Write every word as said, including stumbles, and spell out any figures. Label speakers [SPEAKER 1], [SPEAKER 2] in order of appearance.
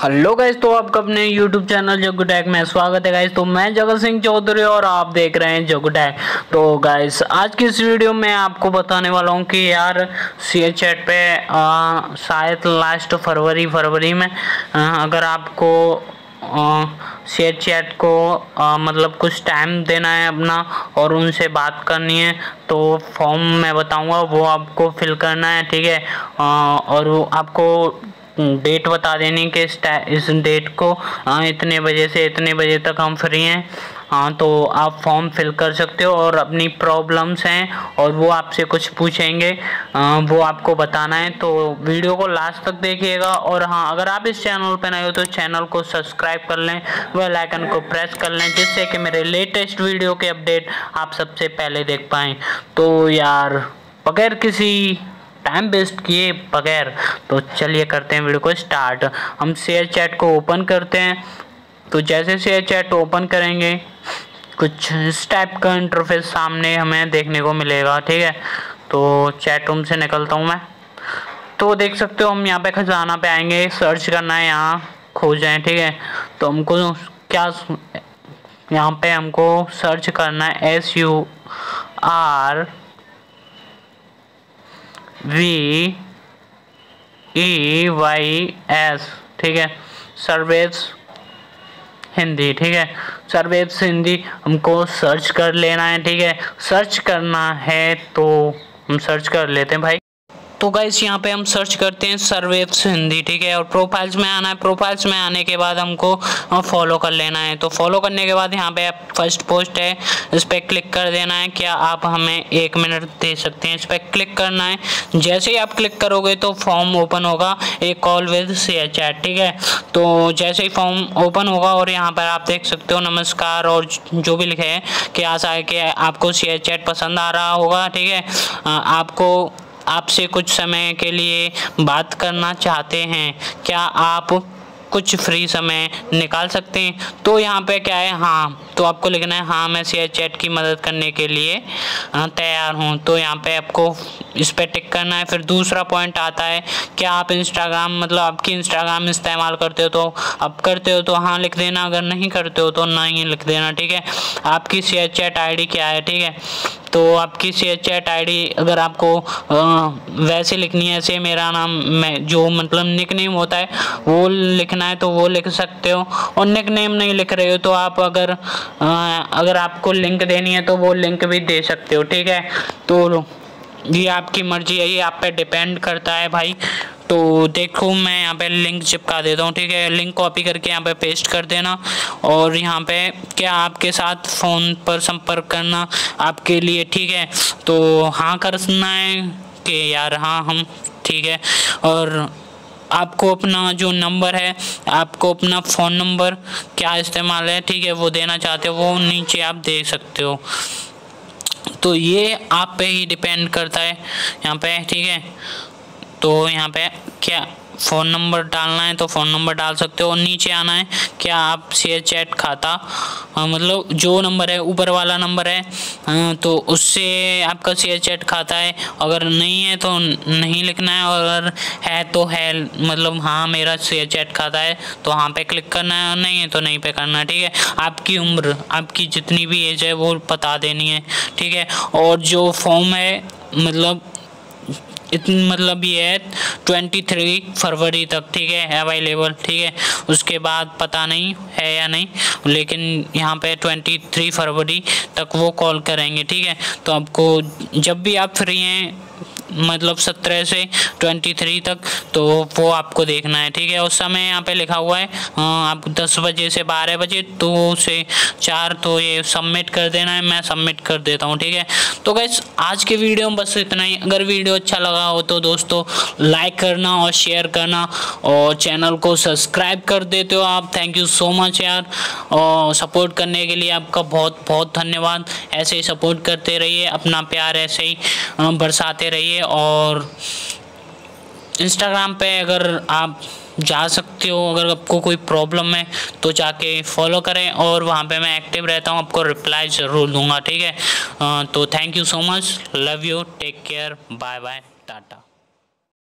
[SPEAKER 1] Hello guys, तो आपका अपने यूट्यूब चैनल जग्गू टेक में स्वागत है गाइस। तो मैं जगत सिंह चौधरी और आप देख रहे हैं जग्गू टेक। तो गाइस आज की इस वीडियो में आपको बताने वाला हूं कि यार शेयर चैट पे आ, शायद लास्ट फरवरी फरवरी में आ, अगर आपको शेयर चैट को आ, मतलब कुछ टाइम देना है अपना और उनसे बात करनी है तो फॉर्म मैं बताऊंगा, वो आपको फिल करना है, ठीक है। आ, और वो आपको डेट बता देनी कि इस इस डेट को आ, इतने बजे से इतने बजे तक हम फ्री हैं। हाँ, तो आप फॉर्म फिल कर सकते हो और अपनी प्रॉब्लम्स हैं और वो आपसे कुछ पूछेंगे, आ, वो आपको बताना है। तो वीडियो को लास्ट तक देखिएगा। और हाँ, अगर आप इस चैनल पर नए हो तो चैनल को सब्सक्राइब कर लें, बेल आइकन को प्रेस कर लें, जिससे कि मेरे लेटेस्ट वीडियो के अपडेट आप सबसे पहले देख पाएँ। तो यार बगैर किसी टाइम वेस्ट किए बगैर तो चलिए करते हैं वीडियो को स्टार्ट। हम शेयर चैट को ओपन करते हैं। तो जैसे शेयर चैट ओपन करेंगे कुछ इस टाइप का इंटरफेस सामने हमें देखने को मिलेगा, ठीक है। तो चैट रूम से निकलता हूँ मैं। तो देख सकते हो हम यहाँ पे खजाना पे आएंगे, सर्च करना है, यहाँ खोजें, ठीक है। तो हमको क्या यहाँ पे हमको सर्च करना है S U R V E Y S, ठीक है, सर्वेस हिंदी, ठीक है। सर्वेस हिंदी हमको सर्च कर लेना है, ठीक है। सर्च करना है तो हम सर्च कर लेते हैं भाई। तो गाइस यहाँ पे हम सर्च करते हैं सर्वेस हिंदी, ठीक है। और प्रोफाइल्स में आना है। प्रोफाइल्स में आने के बाद हमको फॉलो कर लेना है। तो फॉलो करने के बाद यहाँ पे फर्स्ट पोस्ट है, इस पर क्लिक कर देना है। क्या आप हमें एक मिनट दे सकते हैं, इस पर क्लिक करना है। जैसे ही आप क्लिक करोगे तो फॉर्म ओपन होगा, एक कॉल विद शेयर चैट, ठीक है। तो जैसे ही फॉर्म ओपन होगा और यहाँ पर आप देख सकते हो नमस्कार और जो भी लिखे है कि आशा है कि आपको शेयर चैट पसंद आ रहा होगा, ठीक है। आपको आपसे कुछ समय के लिए बात करना चाहते हैं, क्या आप कुछ फ्री समय निकाल सकते हैं। तो यहाँ पे क्या है, हाँ, तो आपको लिखना है हाँ मैं शेयर चैट की मदद करने के लिए तैयार हूँ। तो यहाँ पे आपको इस पर टिक करना है। फिर दूसरा पॉइंट आता है, क्या आप इंस्टाग्राम मतलब आपकी इंस्टाग्राम इस्तेमाल करते हो, तो आप करते हो तो हाँ लिख देना, अगर नहीं करते हो तो नहीं लिख देना, ठीक है। आपकी शेयर चैट आईडी क्या है, ठीक है। तो आपकी शेयर चैट आईडी अगर आपको आ, वैसे लिखनी है, ऐसे मेरा नाम मैं जो मतलब निक नेम होता है वो लिखना है तो वो लिख सकते हो। और निक नेम नहीं लिख रहे हो तो आप अगर आ, अगर आपको लिंक देनी है तो वो लिंक भी दे सकते हो, ठीक है। तो ये आपकी मर्जी है, ये आप पे डिपेंड करता है भाई। तो देखो मैं यहाँ पे लिंक चिपका देता हूँ, ठीक है। लिंक कॉपी करके यहाँ पे पेस्ट कर देना। और यहाँ पे क्या आपके साथ फ़ोन पर संपर्क करना आपके लिए, ठीक है। तो हाँ करना है कि यार हाँ हम, ठीक है। और आपको अपना जो नंबर है, आपको अपना फ़ोन नंबर क्या इस्तेमाल है, ठीक है, वो देना चाहते हो, वो नीचे आप दे सकते हो। तो ये आप पे ही डिपेंड करता है यहाँ पे, ठीक है। तो यहाँ पे क्या फ़ोन नंबर डालना है तो फ़ोन नंबर डाल सकते हो। और नीचे आना है, क्या आप शेयर चैट खाता आ, मतलब जो नंबर है ऊपर वाला नंबर है आ, तो उससे आपका शेयर चैट खाता है। अगर नहीं है तो नहीं लिखना है, और अगर है तो है, मतलब हाँ मेरा शेयर चैट खाता है तो हाँ पे क्लिक करना है, और नहीं है तो नहीं पे करना है, ठीक है। आपकी उम्र, आपकी जितनी भी एज है वो बता देनी है, ठीक है। और जो फॉर्म है मतलब इतनी मतलब ये है तेईस फरवरी तक, ठीक है, अवेलेबल, ठीक है। उसके बाद पता नहीं है या नहीं, लेकिन यहाँ पे तेईस फरवरी तक वो कॉल करेंगे, ठीक है। तो आपको जब भी आप फ्री हैं मतलब सत्रह से तेईस तक, तो वो आपको देखना है, ठीक है। और समय यहाँ पे लिखा हुआ है आप दस बजे से बारह बजे, दो से चार, तो ये सबमिट कर देना है। मैं सबमिट कर देता हूँ, ठीक है। तो गाइस आज के वीडियो में बस इतना ही। अगर वीडियो अच्छा लगा हो तो दोस्तों लाइक करना और शेयर करना, और चैनल को सब्सक्राइब कर देते हो आप। थैंक यू सो मच यार, और सपोर्ट करने के लिए आपका बहुत बहुत धन्यवाद। ऐसे ही सपोर्ट करते रहिए, अपना प्यार ऐसे ही बरसाते रहिए। और इंस्टाग्राम पे अगर आप जा सकते हो, अगर आपको कोई प्रॉब्लम है तो जाके फॉलो करें, और वहाँ पे मैं एक्टिव रहता हूँ, आपको रिप्लाई ज़रूर दूंगा, ठीक है। तो thank you so much, love you, take care, bye bye, Tata.